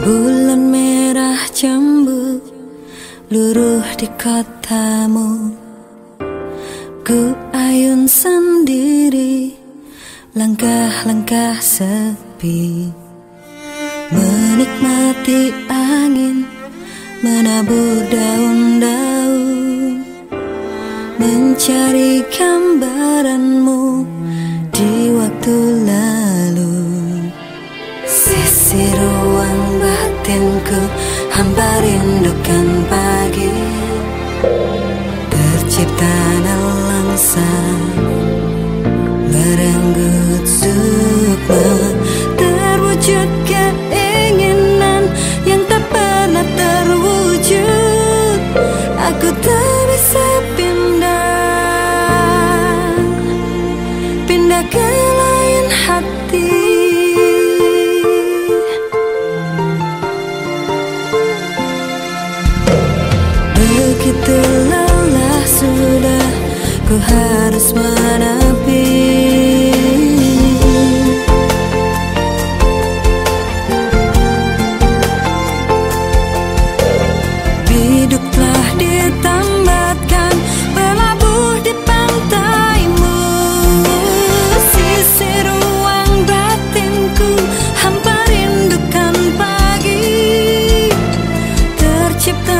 Bulan merah jambu luruh di kotamu. Ku ayun sendiri, langkah-langkah sepi, menikmati angin menabur daun-daun, mencari gambaranmu di waktu lalu. Sisi ruang batinku hampa rindukan pagi, tercipta nelangsa merenggut sukma, terwujud keinginan yang tak pernah terwujud. Aku tak bisa pindah ke lain hati. Begitu lelah sudah, ku harus menepi. Biduk telah ditambatkan, berlabuh di pantaimu. Sisi ruang batinku hampa rindukan pagi, tercipta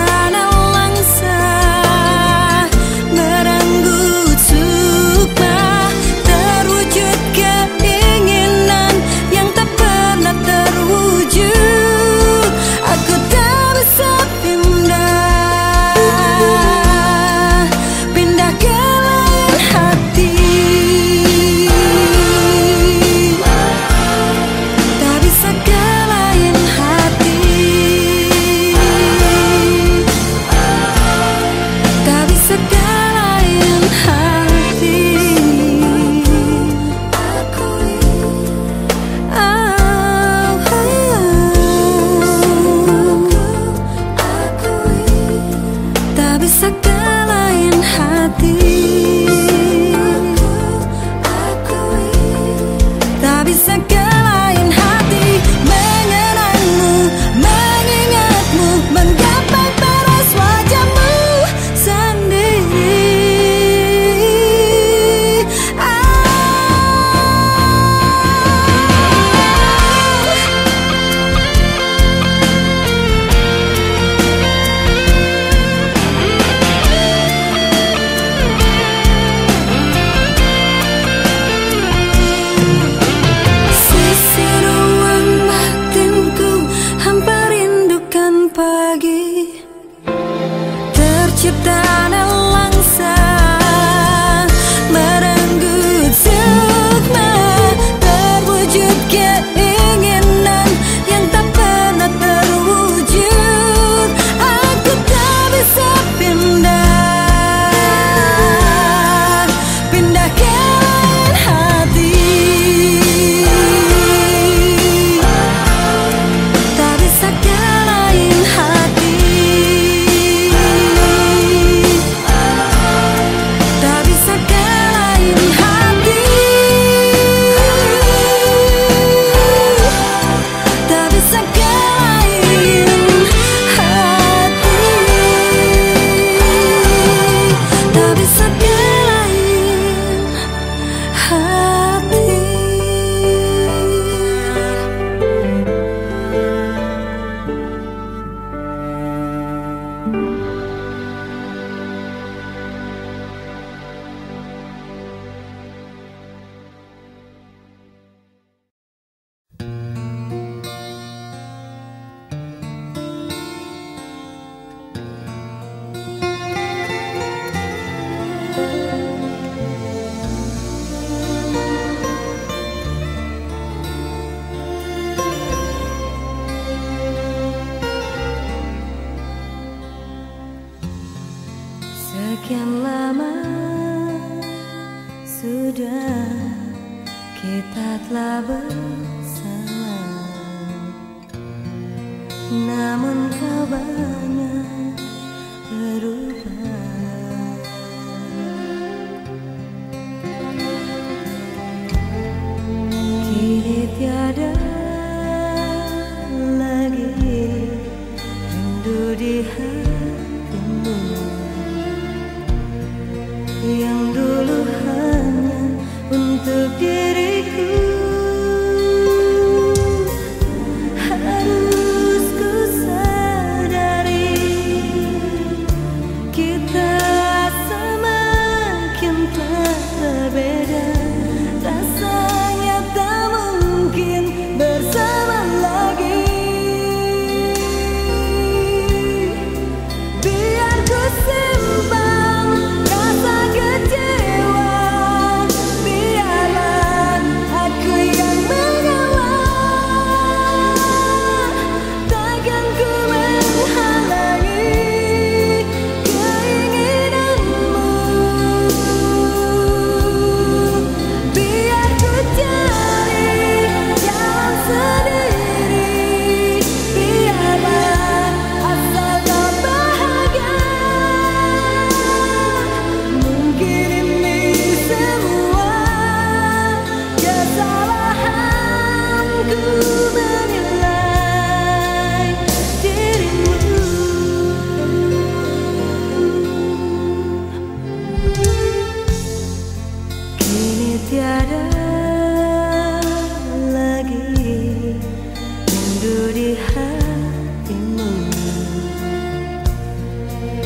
sekian lama sudah kita telah bersama, namun kau banyak berubah. Kini tiada lagi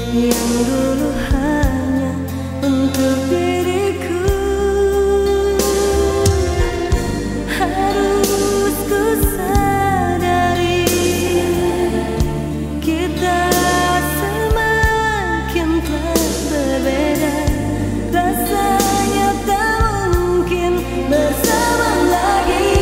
yang dulu hanya untuk diriku. Harus ku sadari kita semakin telah berbeda. Rasanya tak mungkin bersama lagi.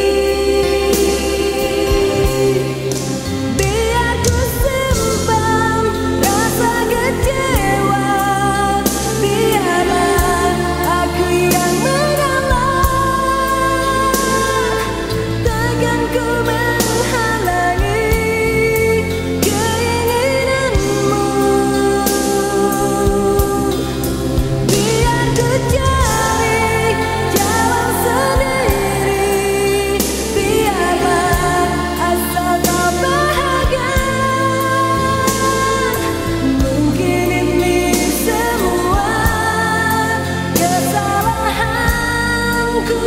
Biar ku simpan rasa kecewa, biarlah aku yang mengalah. Takkan ku menghalangi keinginanmu. Biar ku cari jalan sendiri, biarlah asal kau bahagia. Mungkin ini semua kesalahanku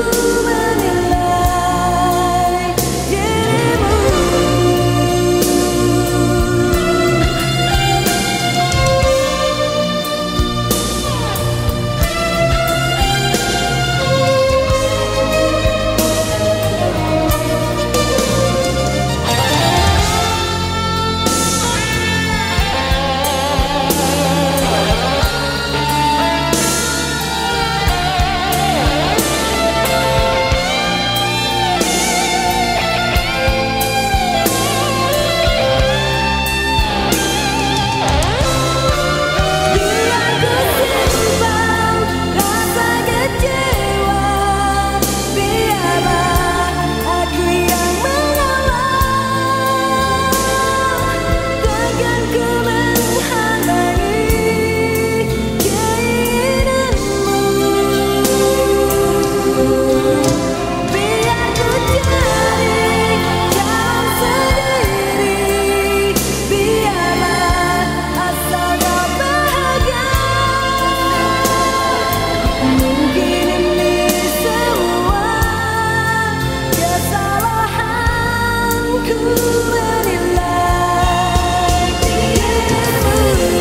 menilai dirimu. Biar ku simpan rasa kecewa, biarlah aku yang mengalah. Takkan ku menghalangi keinginanmu. Biar ku cari jalan sendiri, biarlah asal kau bahagia. Mungkin ini semua kesalahanku menilai dirimu.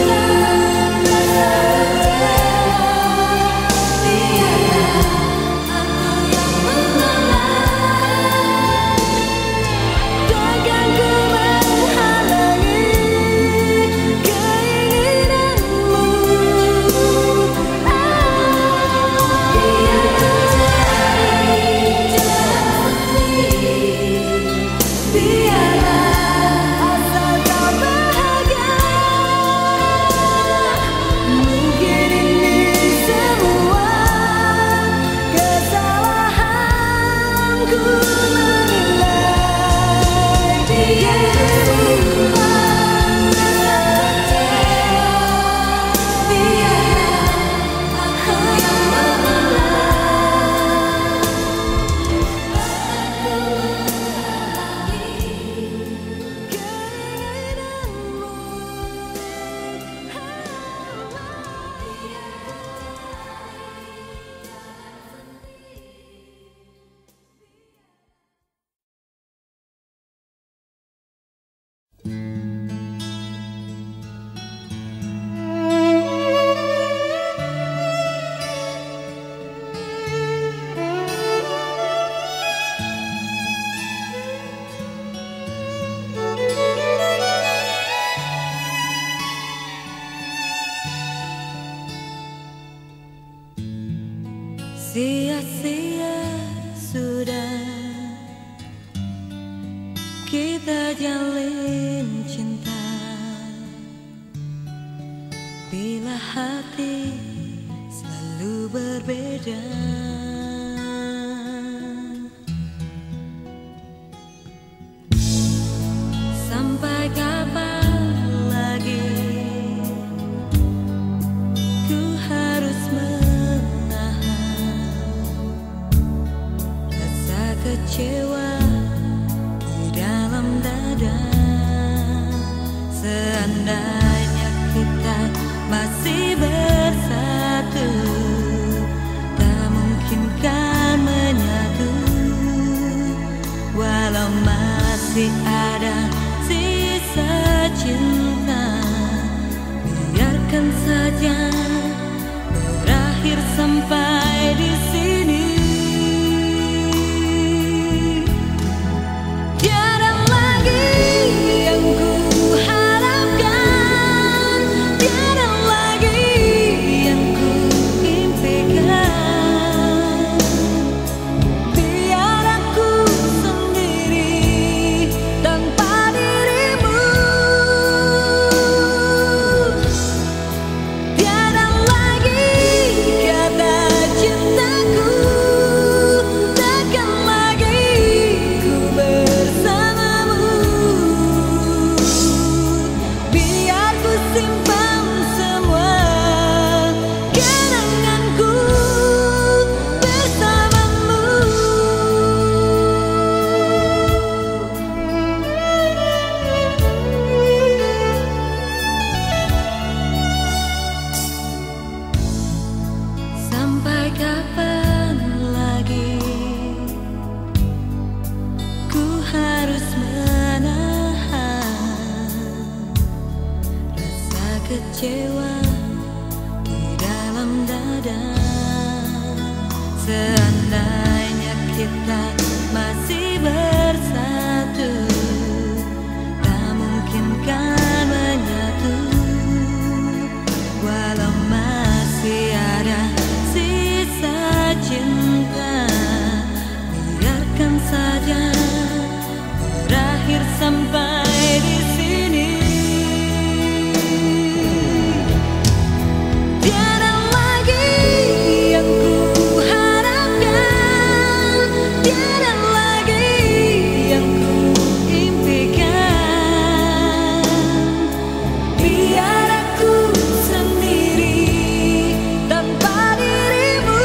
Biarlah aku yang mengalah. Takkan ku menghalangi keinginanmu. Biar ku cari jalan sendiri, biarlah asal kau bahagia. Mungkin ini semua kesalahanku menilai dirimu. Biarlah aku yang mengalah. Sia-sia sudah kita jalin cinta, bila hati selalu berbeda. Sampai kapan lagi ku harus kecewa di dalam dada. Seandainya kita masih bersatu, tak mungkin kan menyatu. Walau masih ada sisa cinta, biar kecewa di dalam dada. Seandainya kita masih bersatu, tak mungkin kan menyatu. Walau masih ada sisa cinta, biarkan saja berakhir sampai di sini. Tiada lagi yang ku harapkan, tiada lagi yang ku impikan. Biar aku sendiri tanpa dirimu.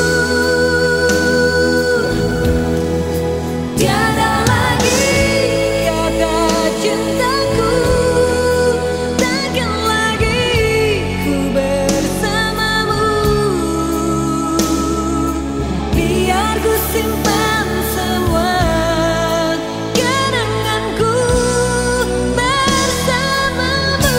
Tiada lagi kata cintaku, takkan lagi ku bersamamu. Biar ku simpan semua kenanganku bersamamu.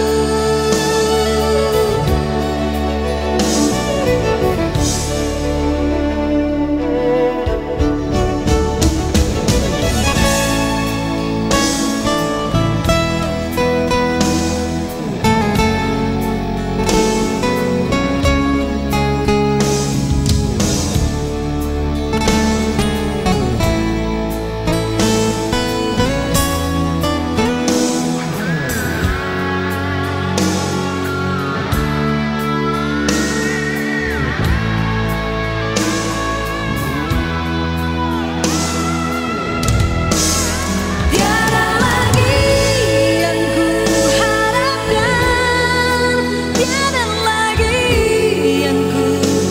Tiada lagi yang ku harapkan, tiada lagi yang ku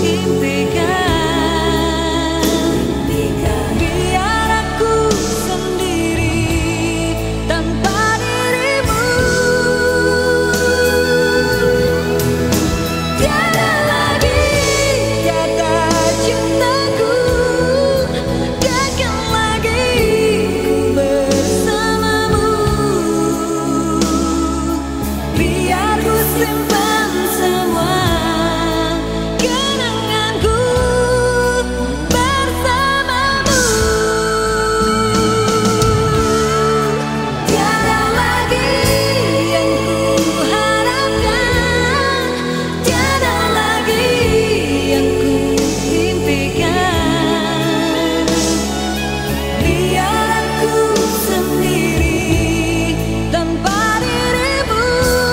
impikan. Biar aku sendiri tanpa dirimu. Tiada lagi kata cintaku, takkan lagi ku bersamamu. Biar ku simpan semua kenanganku bersamamu. Tiada lagi yang ku harapkan, tiada lagi yang ku impikan. Biar aku sendiri tanpa dirimu.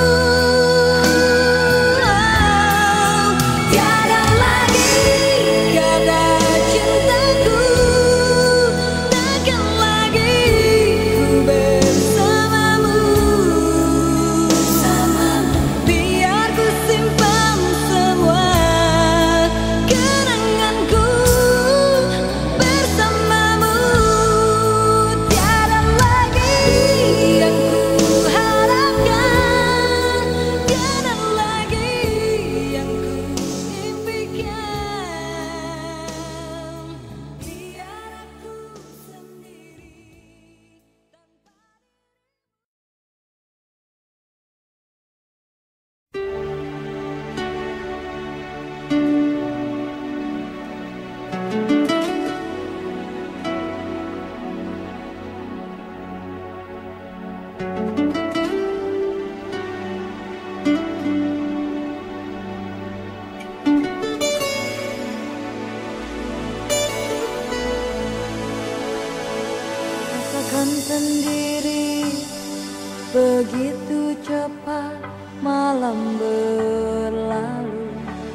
Tiada lagi kata cintaku, takkan lagi ku bersamamu. Biar ku simpan semua kenanganku bersamamu. Tiada lagi yang ku harapkan, tiada lagi yang ku impikan. Biar aku sendiri tanpa. Rasakan sendiri begitu cepat malam berlalu.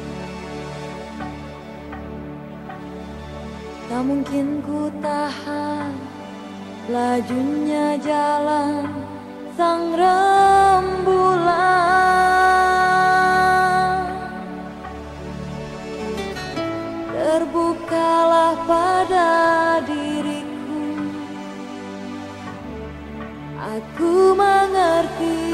Tak mungkin ku tahan lajunya jalan sang rembulan. Terbukalah pada diriku, aku mengerti.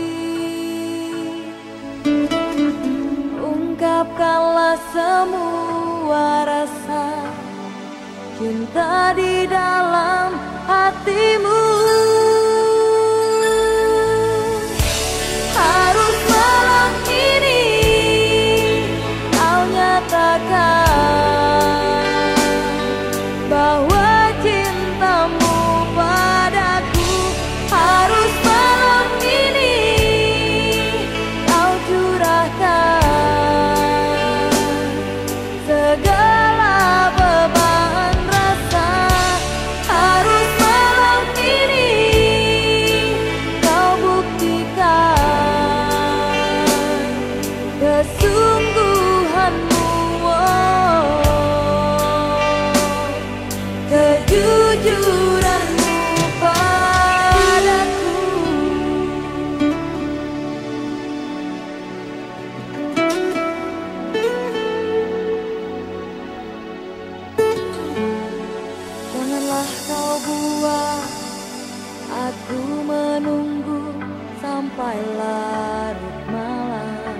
Ungkapkanlah semua rasa cinta di dalam hatimu. Harus sampai larut malam.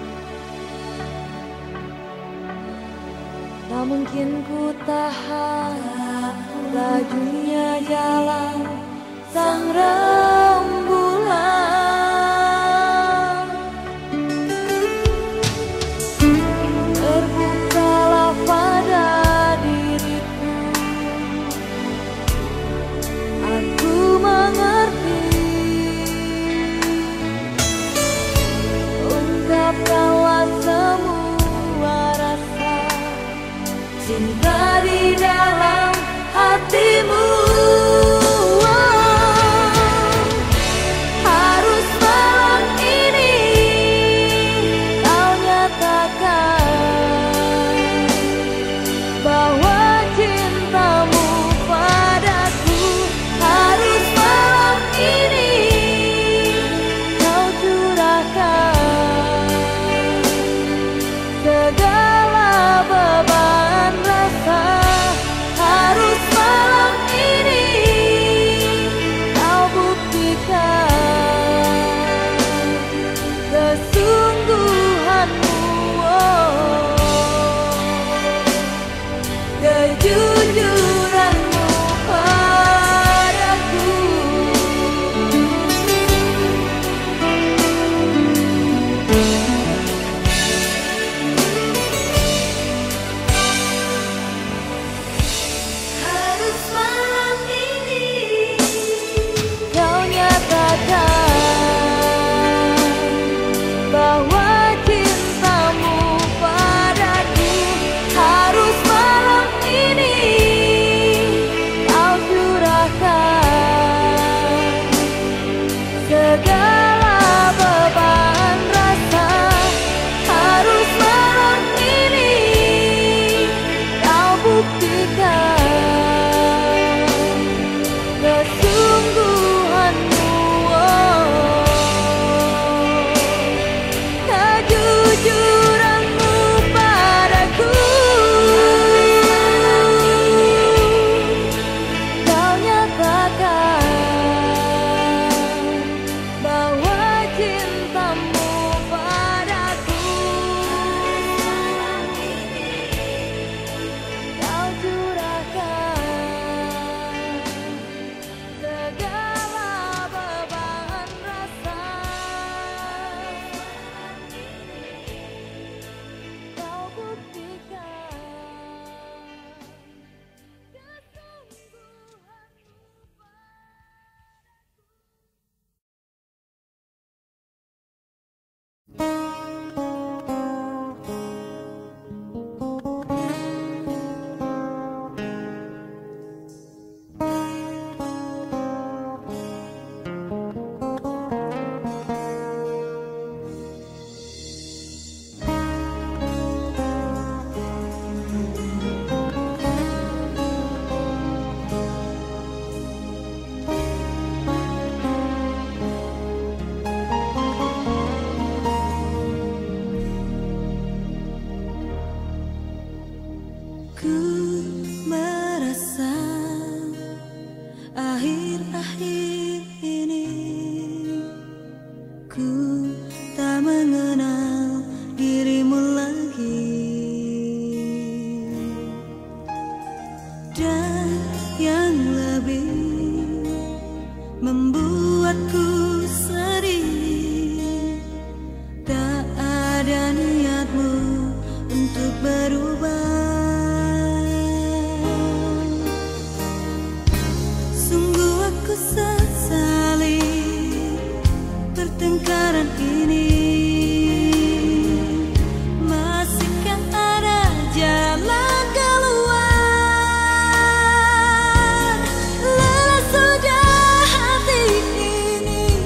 Tak mungkin ku tahan lajunya jalan sang rembulan. Terbukalah pada diriku, aku mengerti. Ungkapkanlah semua rasa cinta di dalam hatimu. Harus malam ini kau nyatakan bahwa cintamu padaku. Harus malam ini kau curahkan segala beban rasa. Harus malam ini kau buktikan kesungguhanmu, kejujuranmu padaku. Harus malam ini kau nyatakan bahwa cintamu padaku. Harus malam ini kau curahkan segala beban rasa. Harus malam ini kau buktikan kesungguhanmu, kejujuranmu padaku. Kau nyatakan bahwa cintamu padaku. Kau curahkan segala beban rasa. Kau buktikan ku merasa akhir-akhir ini ku tak mengenal dirimu lagi. Dan yang lebih membuatku sedih, tak ada niatmu untuk berubah. Sungguh aku sesali pertengkaran ini. Masihkah ada jalan keluar? Lelah sudah hati ini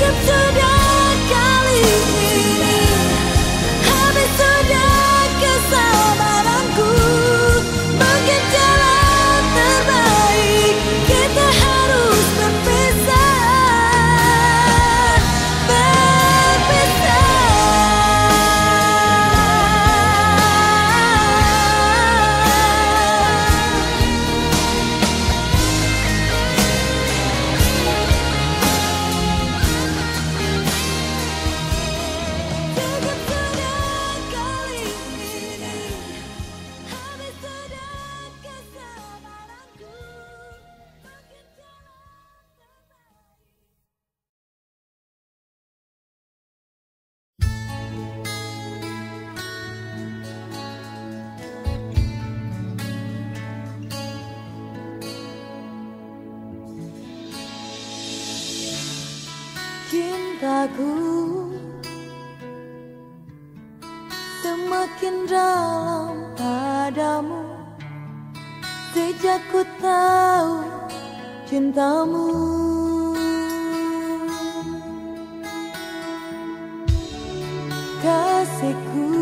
Cukup sudah kali ini, habis sudah kesabaranku. Mungkin jalan terbaik kita harus berpisah. Cintaku semakin dalam padamu sejak ku tahu cintamu. Kasihku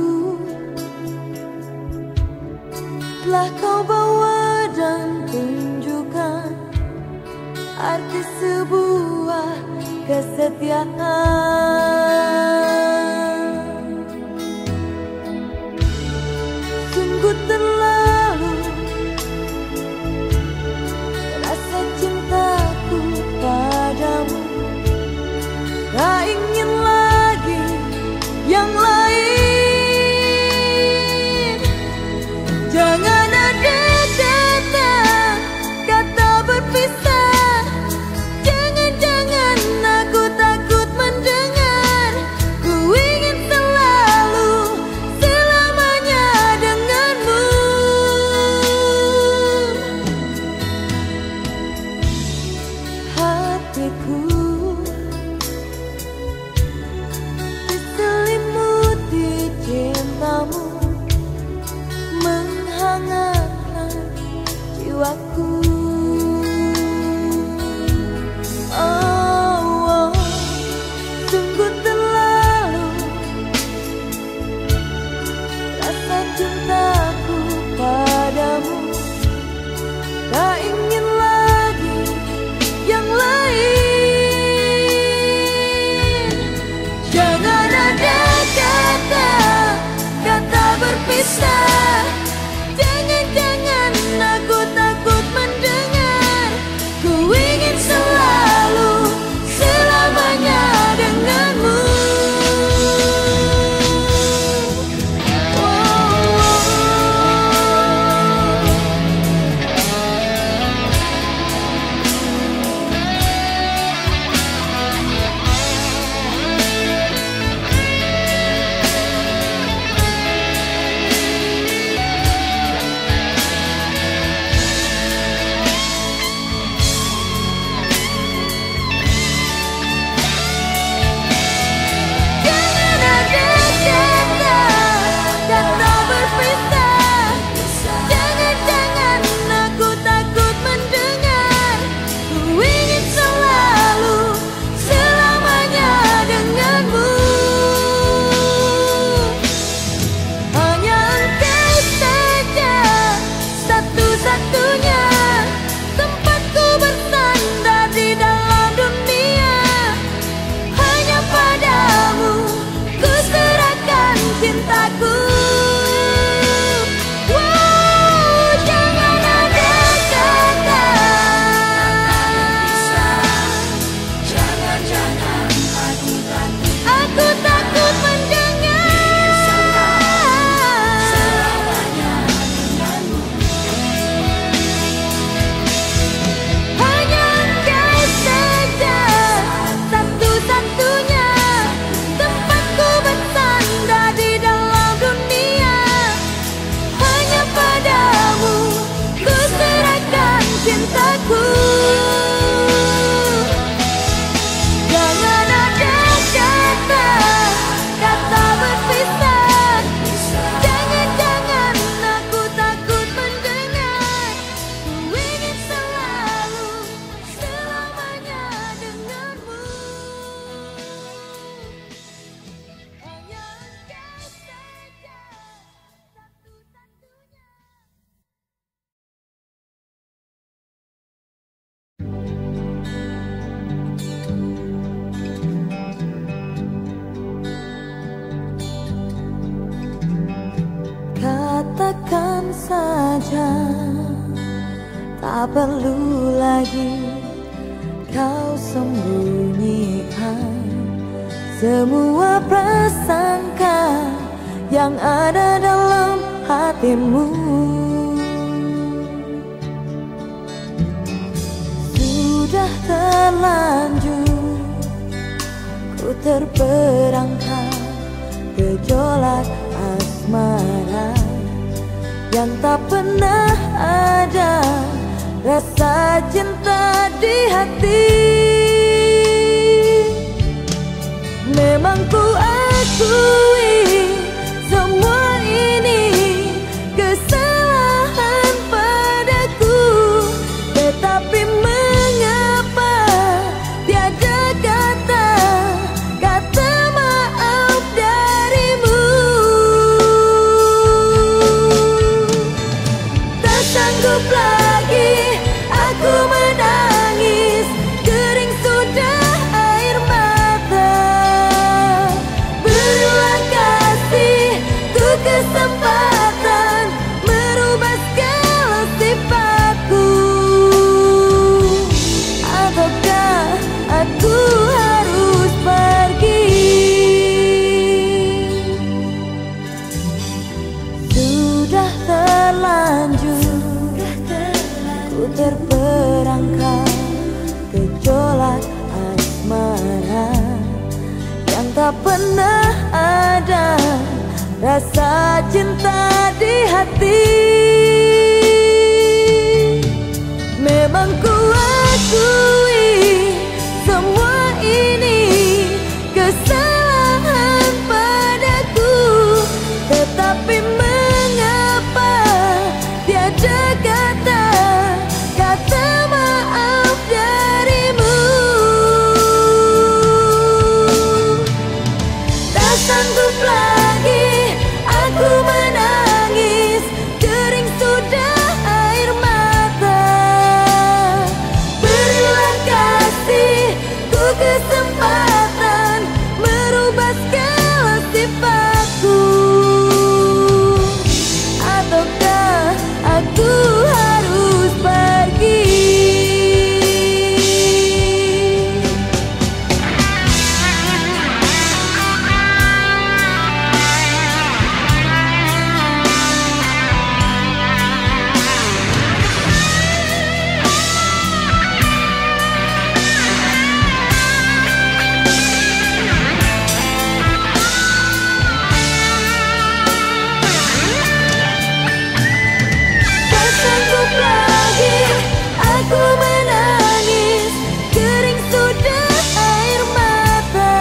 telah kau bawa dan tunjukkan arti sebuah kesetiaan. Sungguh terlalu rasa cintaku padamu, tak ingin lagi yang lain. Jangan ada kata, kata berpisah. Jangan-jangan aku takut mendengar. Ku ingin selalu selamanya denganmu. Hatiku diselimuti cintamu, menghangatkan jiwaku. Oh, sungguh terlalu rasa cintaku padamu, tak ingin lagi yang lain. Jangan ada kata, kata berpisah. Jangan-jangan aku takut mendengar. Ku ingin selalu selamanya denganmu. Satu-satunya tempatku bersandar di dalam dunia. Tak perlu lagi kau sembunyikan semua prasangka yang ada dalam hatimu. Sudah terlanjur ku terperangkap gejolak asmara yang tak pernah ada rasa cinta di hati. Memang ku akui semua ini kesalahan padaku, tetapi mengapa tiada kata maaf darimu. Tak sanggup lagi aku menangis, kering sudah air mata. Berilah kasihku kesempatan merubah segala sifatku, ataukah aku harus pergi? Sudah terlanjur ku terperangkap gejolak asmara yang tak pernah ada rasa cinta di hati. Memang ku akui semua ini kesalahan padaku, tetapi mengapa tiada kata maaf darimu. Tak sanggup lagi aku menangis, kering sudah air mata. Berilah kasihku kesempatan merubah segala sifatku, ataukah aku harus pergi? Tak sanggup lagi aku menangis, kering sudah air mata.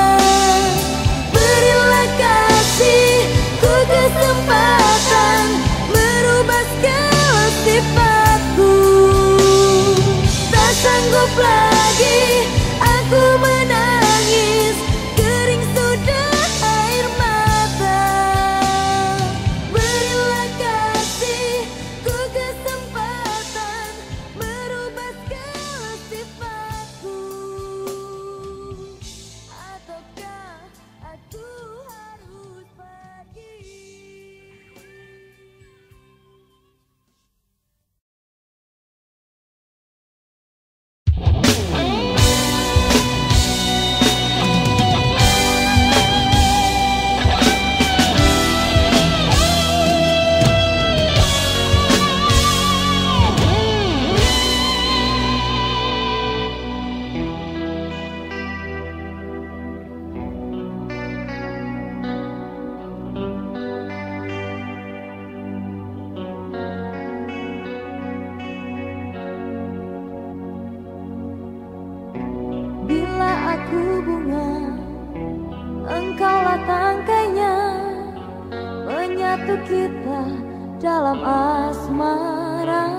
Berilah kasihku kesempatan merubah segala sifatku. Tak sanggup lagi aku menangis, kering sudah air mata. Berilah kasihku kesempatan merubah segala sifatku, ataukah aku harus pergi? Bila aku bunga, engkaulah tangkainya, menyatu kita dalam asmara.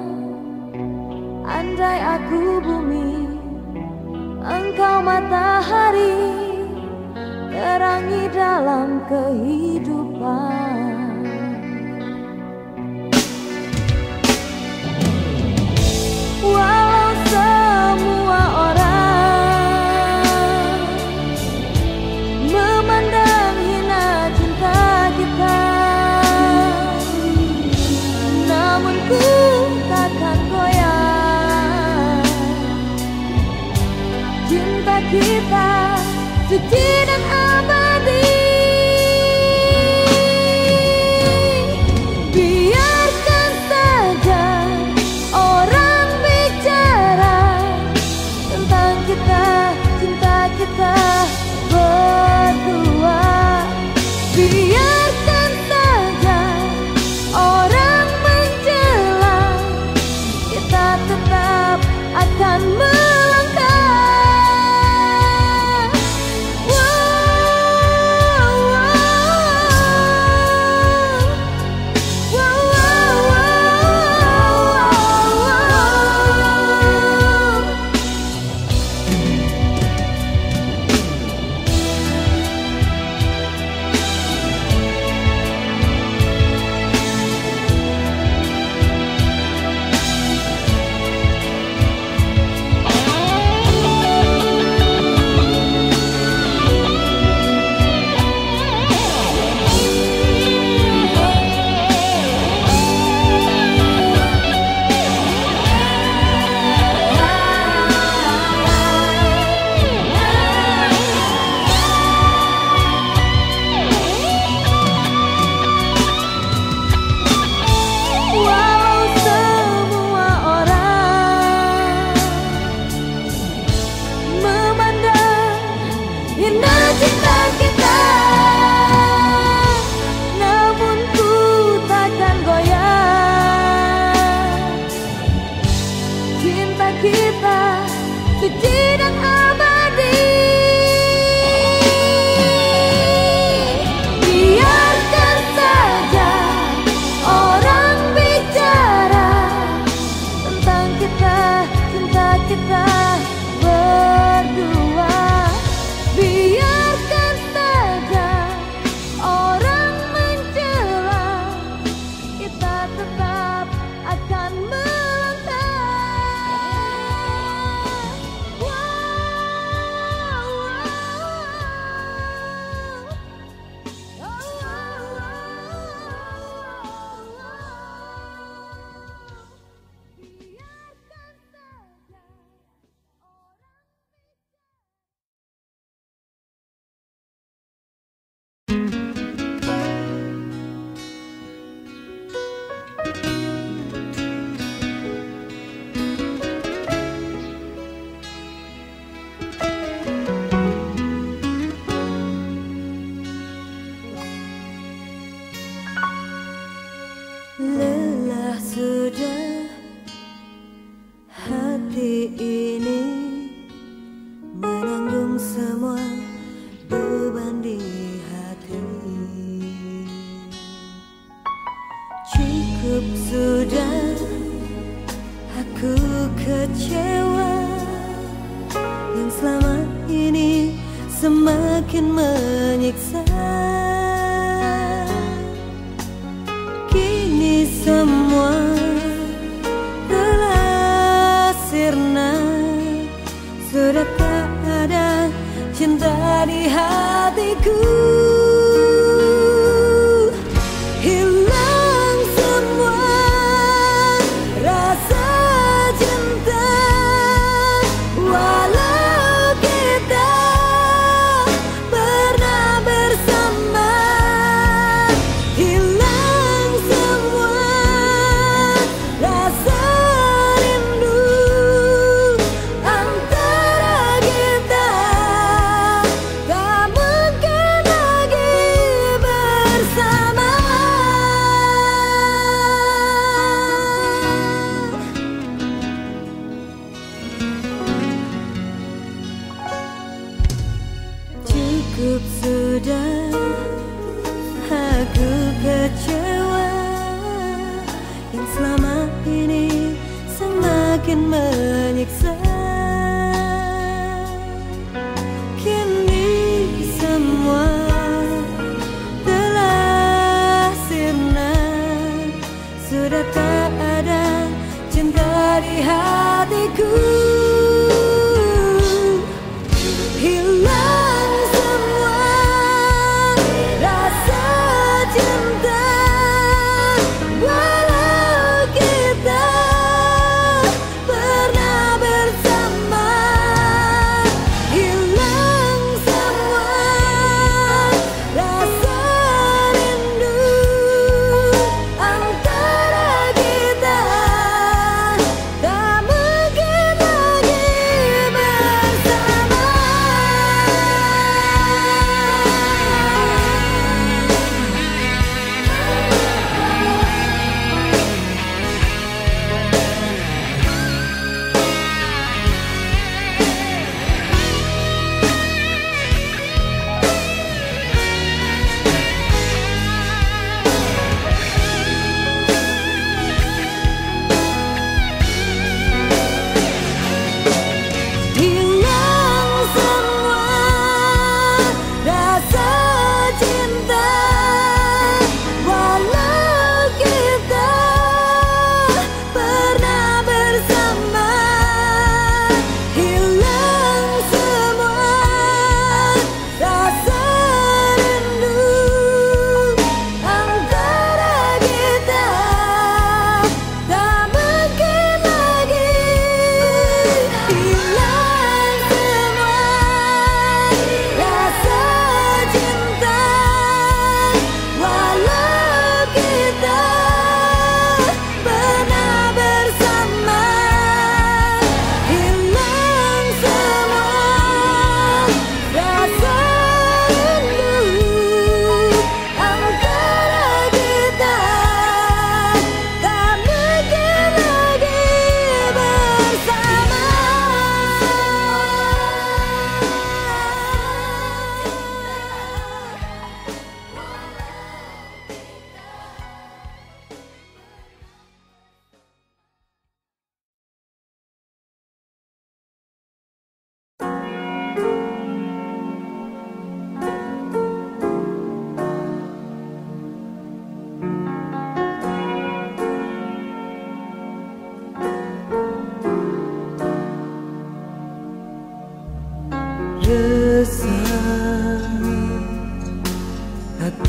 Andai aku bumi, engkau matahari, terangi dalam kehidupan. Walau semua orang memandang hina cinta kita, namun ku takkan goyah suci dan abadi. Biarkan saja orang bicara tentang kita, cinta kita berdua. Biarkan saja orang mencela, kita tetap akan melangkah. Kita suci dan abadi. Biarkan saja orang bicara tentang kita, cinta kita berdua. Biarkan saja orang mencela, kita tetap akan lelah sudah hati ini menanggung semua beban di hati. Cukup sudah aku kecewa yang selama ini semakin menyiksa. Kini semua telah sirna, sudah tak ada cinta di hatiku. Hilang semua rasa cinta, walau kita pernah bersama. Hilang semua rasa rindu antara kita, tak mungkin lagi bersama. Cukup sudah aku kecewa yang selama ini semakin menyiksa. Kini semua telah sirna, sudah tak ada cinta di hatiku. Hilang semua rasa cinta,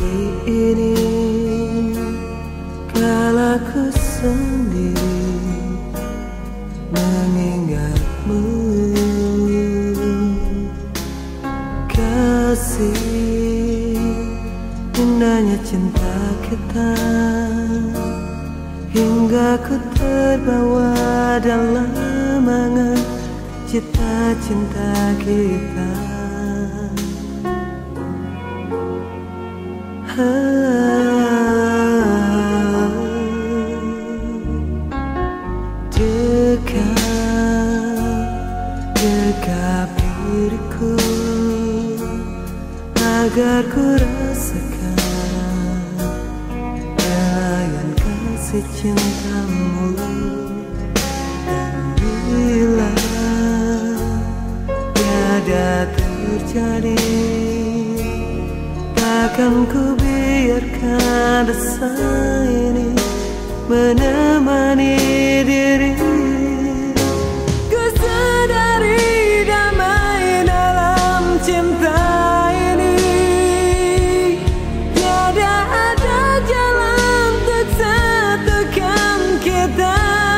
ini, kala ku sendiri mengingatmu. Kasih, indahnya cinta kita, hingga ku terbawa dalam angan cita-cinta kita. Dekap diriku agar ku rasakan belayan kasih cintamu. Dan bila tiada terjadi, takkan ku biarkan rasa ini menemani diri. Ku sadari damai dalam cinta ini, tiada ada jalan untuk satukan kita.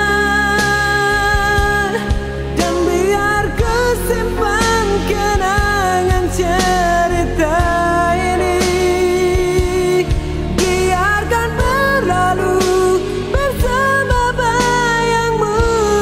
Dan biar ku simpan kenangan cerita ini, biarkan berlalu bersama bayangmu.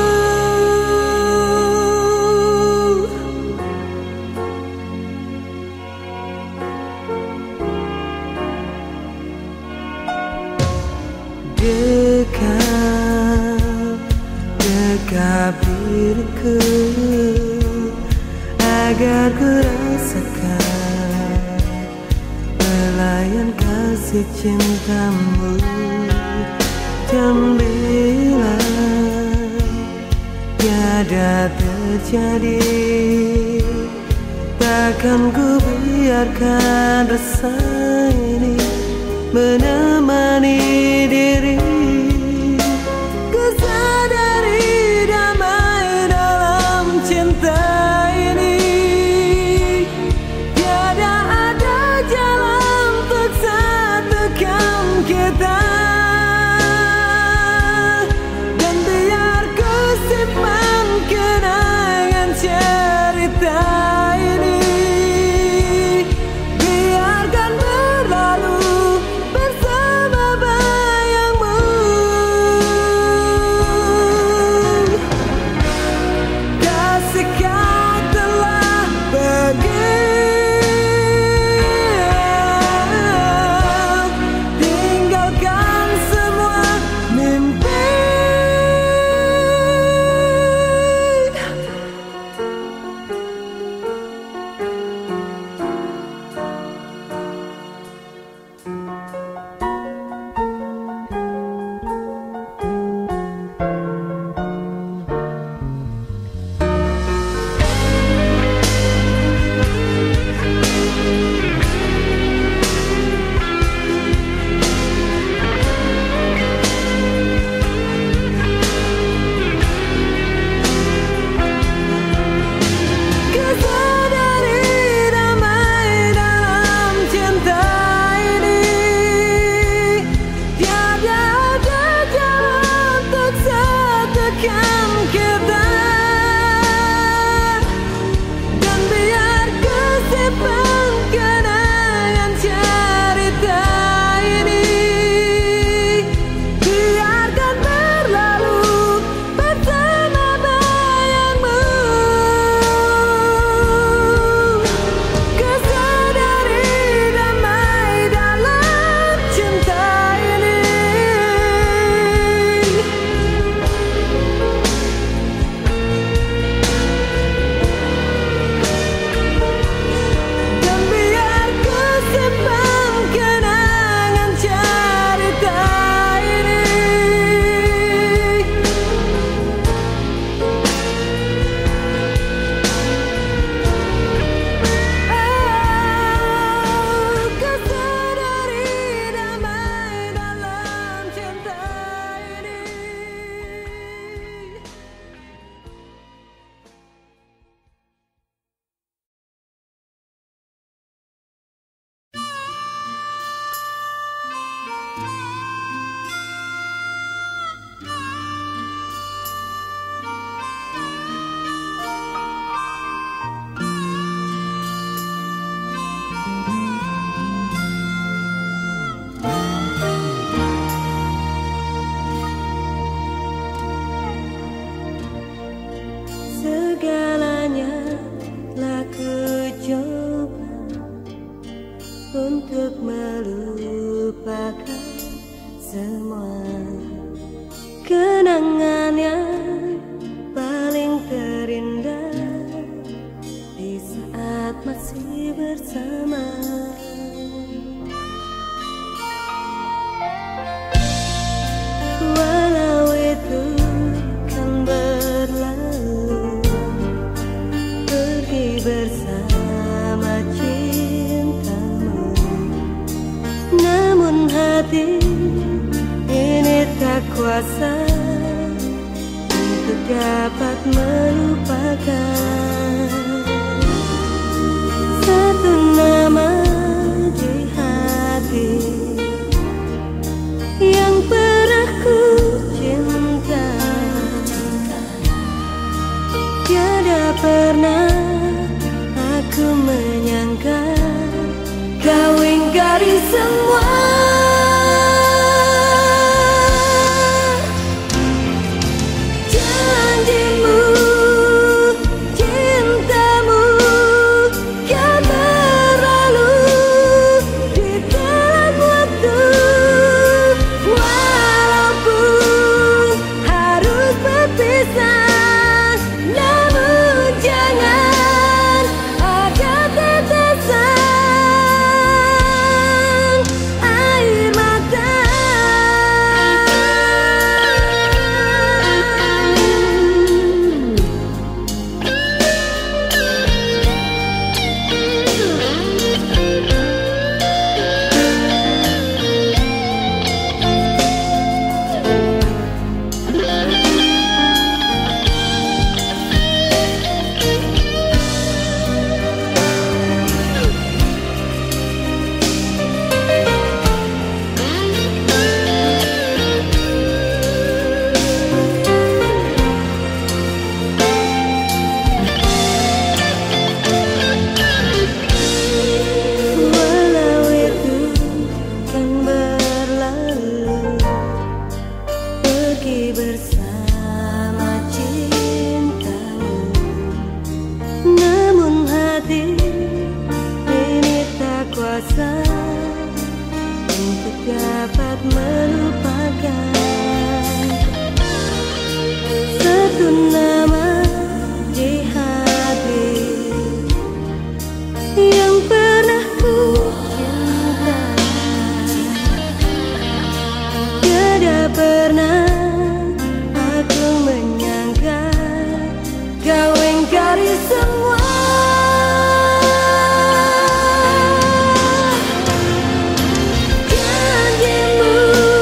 Dekap diriku agar ku rasakan belayan kasih cintamu. Dan bila tiada terjadi, takkan ku biarkan rasa ini menemani diri. Ku sadari damai dalam cinta ini, tiada ada jalan untuk satukan kita. Dan biar ku simpan kenangan cerita ini, biarkan berlalu bersama bayangmu. untuk melupakan semua kenangan yang paling terindah di saat masih bersama. Walau itu kan berlalu, pergi bersama cintamu, namun hati ini tak kuasa untuk dapat melupakan satu nama di hati yang pernah ku cinta. Tiada pernah aku menyangka kau ingkari semua janjimu, cintamu yang berlalu di dalam waktu. Walaupun harus berpisah, namun jangan ada tetesan air mata. Walau itu kan berlalu, pergi bersama cintamu, namun hati ini tak kuasa untuk dapat melupakan satu nama di hati yang pernah ku cinta. Tiada pernah aku menyangka kau ingkari semua janjimu,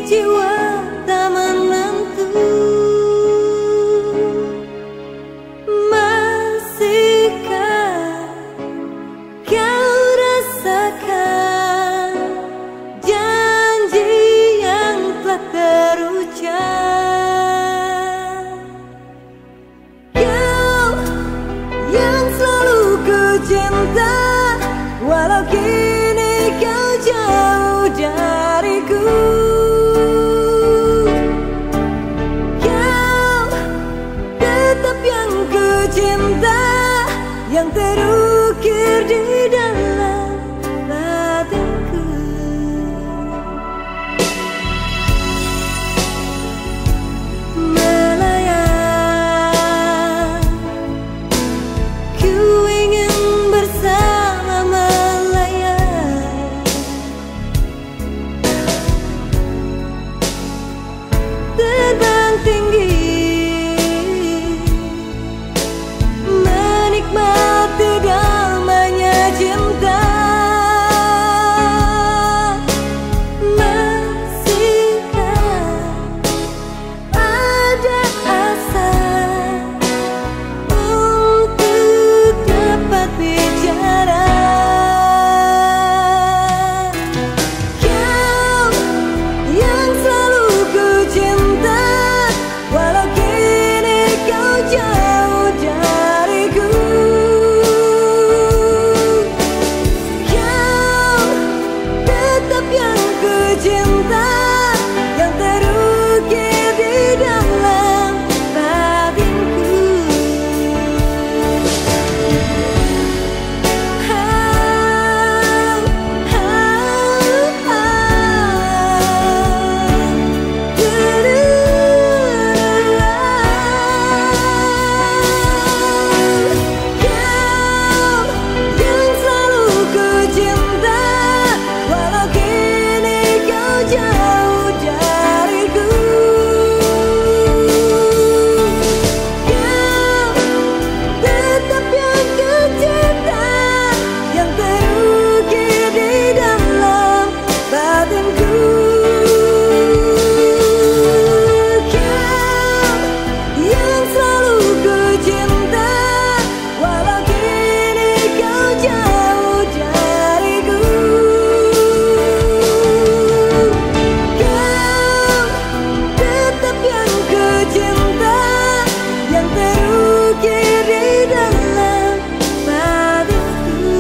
jiwa tak menentu. Masihkah kau rasakan janji yang telah terucap? Kau yang selalu ku cinta, walau kini kau jauh dariku. Kau tetap yang ku cinta, yang terukir di dalam batinku. Melayang, ku ingin bersama melayang, terbang tinggi, menikmati damainya cinta. Masihkah ada asa untuk dapat bicara? Kau yang selalu ku cinta, walau kini kau jauh dariku. Kau tetap yang ku cinta, yang terukir di dalam batinku. Kau yang selalu ku cinta, walau kini kau jauh dariku. Kau tetap yang ku cinta, yang terukir di dalam batinku. Kau yang selalu ku cinta, walau kini kau jauh dariku. Kau tetap yang ku cinta, yang terukir di dalam batinku.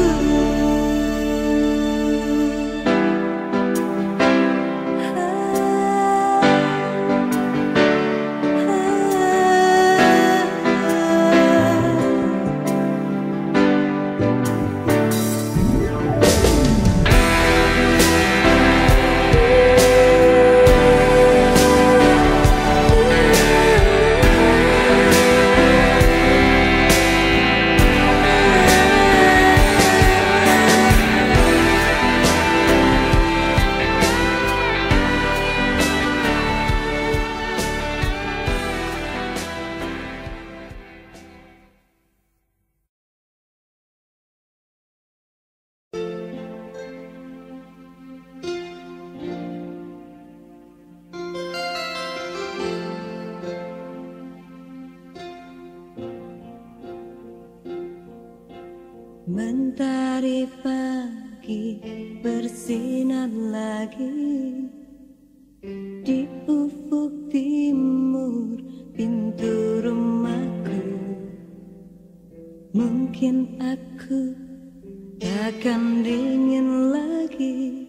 Mentari pagi bersinar lagi di ufuk timur pintu rumahku. Mungkin aku takkan dingin lagi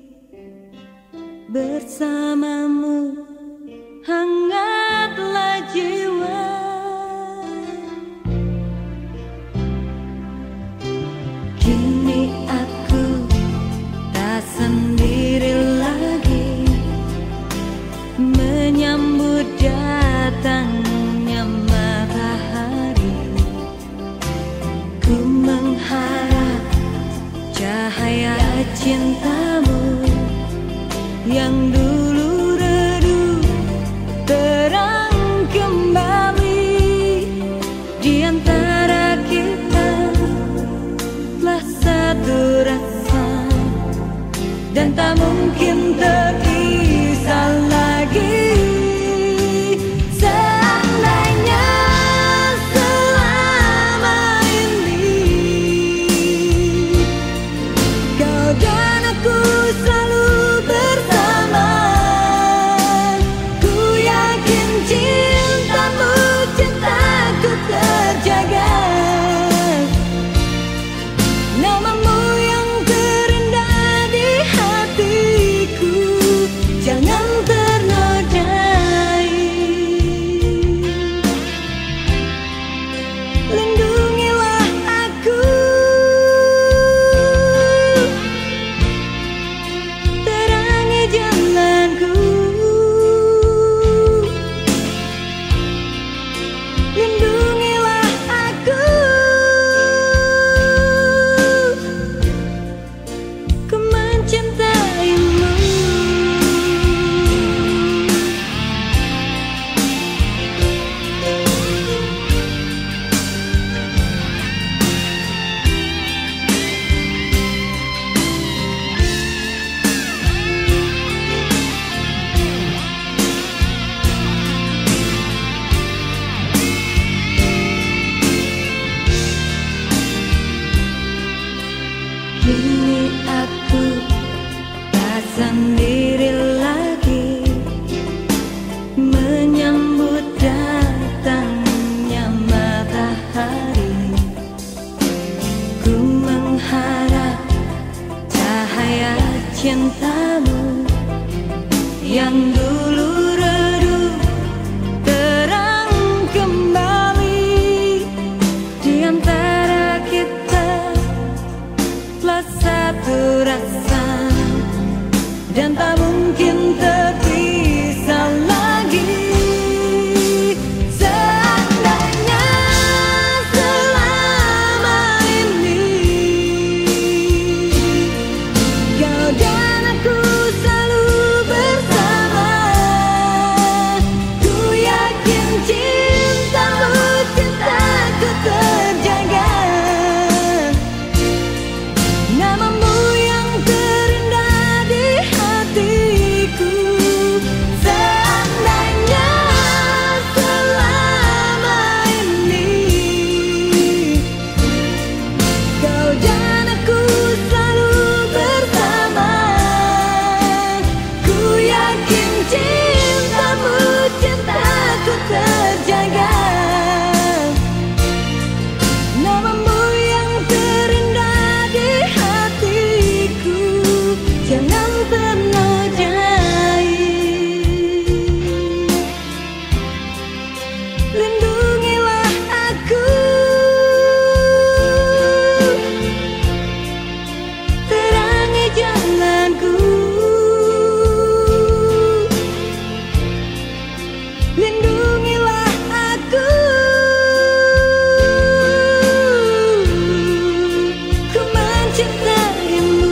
bersamamu, hangatlah jiwa. Kini aku tak sendiri lagi menyambut datangnya matahari. Ku mengharap cahaya cintamu yang dulu redup terang kembali. Di antara kita telah satu rasa dan tak mungkin terpisah lagi. jalanku, lindungilah aku, ku mencintaimu. Kini aku tak sendiri lagi, menyambut datangnya matahari. Ku mengharap cahaya cintamu yang dulu redup terang kembali. Di antara kita satu rasa dan tak mungkin terpisah lagi. Seandainya selama ini kau dan aku selalu bersama, ku yakin cintamu, cintaku terjaga. Namamu yang terindah di hatiku. Seandainya selama ini kau dan aku selalu bersama, ku yakin cintamu, cintaku terjaga. Namamu yang terindah di hatiku, jangan ternodai. Lindungilah aku, terangi jalanku, lindungilah aku, ku mencintaimu.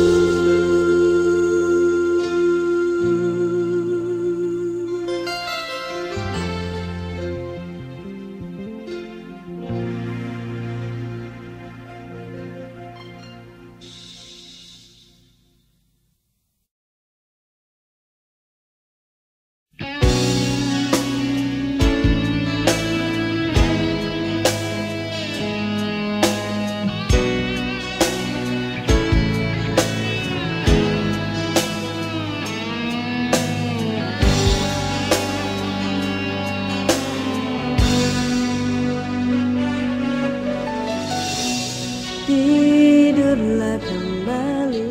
Tidurlah kembali,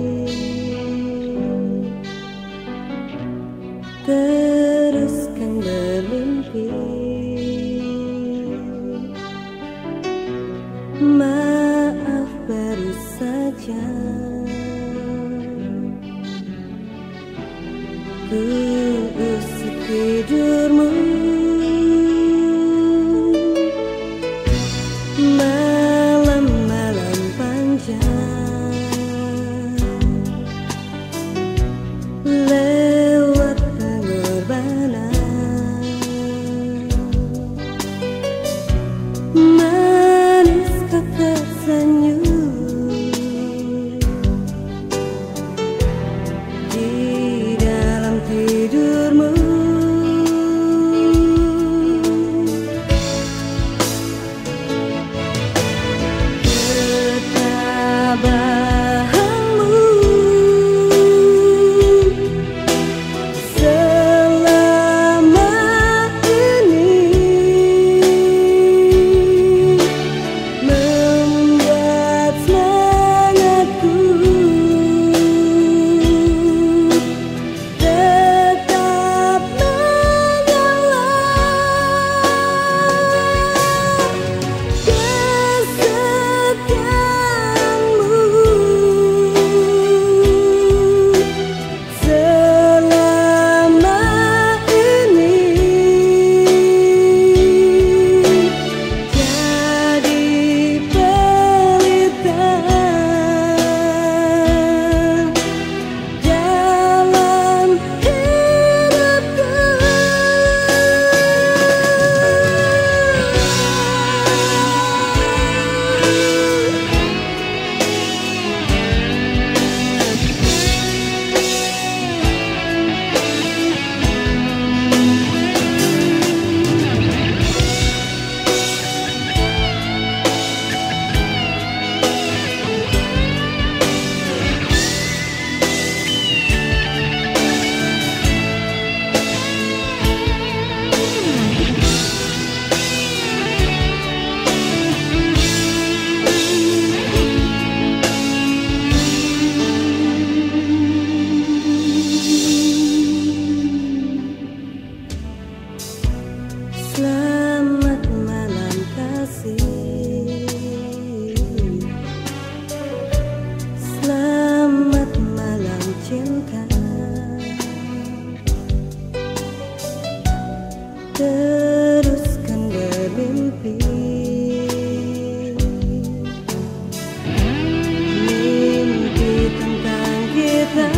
teruskan bermimpi. Maaf baru saja ku usik tidurmu. Malam-malam panjang lewat pengorbanan, manis kau tersenyum di dalam tidurmu. cinta, teruskan bermimpi, mimpi tentang kita.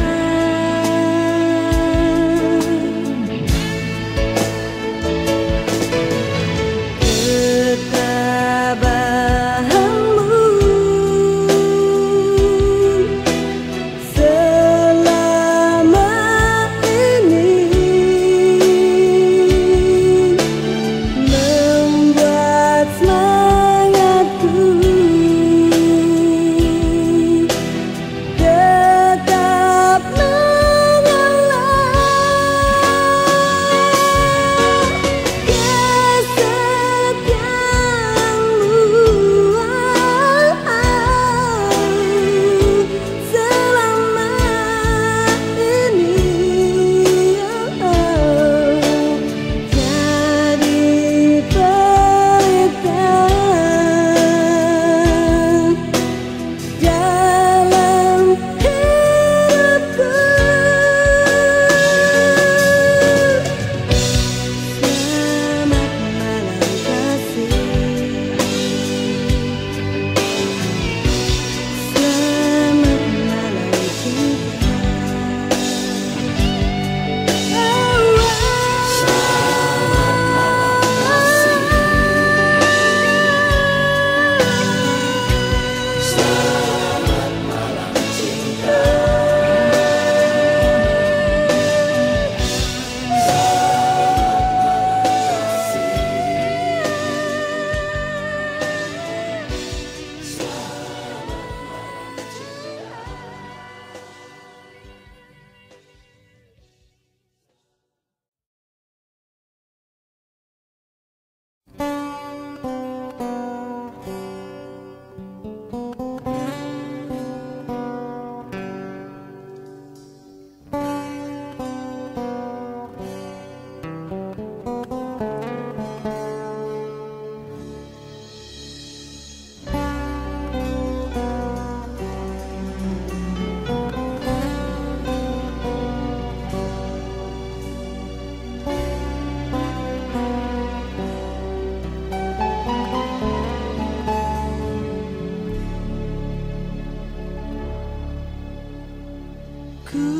Ku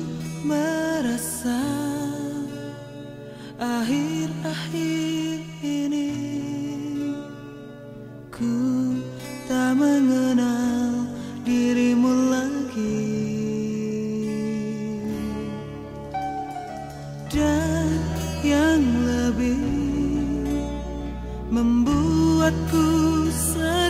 merasa akhir-akhir ini ku tak mengenal dirimu lagi, dan yang lebih membuatku sedih